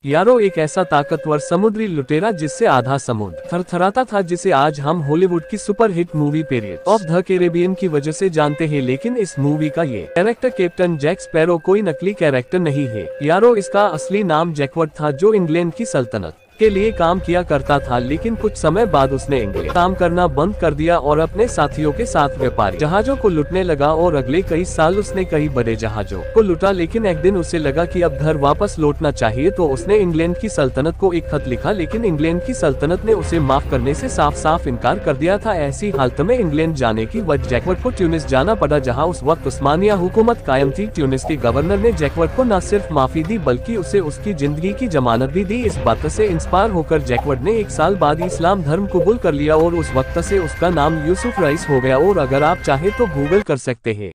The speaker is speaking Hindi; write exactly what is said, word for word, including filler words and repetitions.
यारो एक ऐसा ताकतवर समुद्री लुटेरा जिससे आधा समुद्र थरथराता था, जिसे आज हम हॉलीवुड की superhit movie period of the Caribbean की वजह से जानते हैं। लेकिन इस मूवी का ये कैरेक्टर कैप्टन जैक स्पैरो कोई नकली कैरेक्टर नहीं है यारो, इसका असली नाम जैकवर्ड था, जो इंग्लैंड की सल्तनत के लिए काम किया करता था। लेकिन कुछ समय बाद उसने इंग्लैंड काम करना बंद कर दिया और अपने साथियों के साथ व्यापारी जहाजों को लूटने लगा और अगले कई साल उसने कई बड़े जहाजों को लूटा। लेकिन एक दिन उसे लगा कि अब घर वापस लौटना चाहिए, तो उसने इंग्लैंड की सल्तनत को एक खत लिखा। लेकिन इंग्लैंड की सल्तनत ने उसे माफ करने से साफ साफ इनकार कर दिया था। ऐसी हालत में इंग्लैंड जाने की वजह जैकवर्ड को ट्यूनिस जाना पड़ा, जहाँ उस वक्त उस्मानिया हुकूमत कायम थी। ट्यूनिस के गवर्नर ने जैकवर्ड को न सिर्फ माफी दी बल्कि उसे उसकी जिंदगी की जमानत भी दी। इस बात से इंस्पायर होकर जैकवर्ड ने एक साल बाद इस्लाम धर्म कबूल कर लिया और उस वक्त से उसका नाम यूसुफ रईस हो गया। और अगर आप चाहे तो गूगल कर सकते हैं।